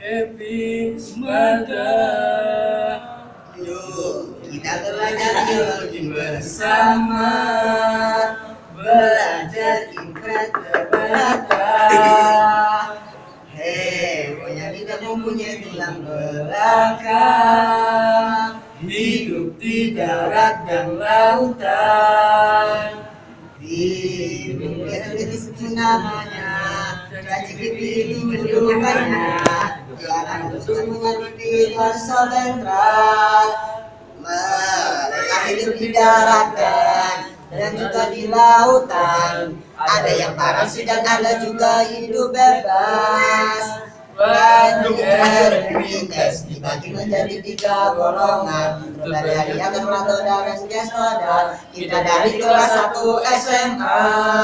epismada. Yuk kita belajar yuk bersama, belajar ibarat terbatas. Hei, monyet tidak mempunyai tulang belakang, hidup di darat dan lautan. Hidup itu namanya, cacing itu julukannya. Jangan tutup di dasar ventral. Mereka hidup di daratan dan juga di lautan. Ada yang parasit dan ada juga hidup bebas. Bagi entitas dibagi menjadi 3 golongan. Dari yang termasuk dan gestoda. Kita dari kelas 1 SMA.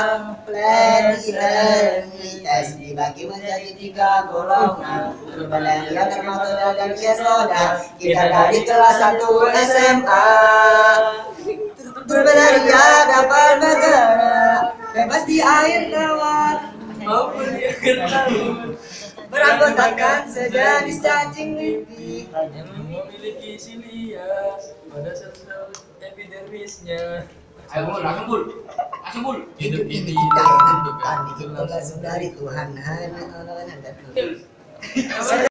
Entitas dibagi menjadi 3 golongan. Dari yang termasuk dan gestoda. Kita dari kelas 1 SMA. Berbahagia dapat bergerak bebas di air tawar Maupun di akhir tahun beranggotakan sejenis cacing lipi yang memiliki silia pada sel-sel epidermisnya. Langsung bul. hidup ini tidak ditentukan, diciptakan dari Tuhan hanya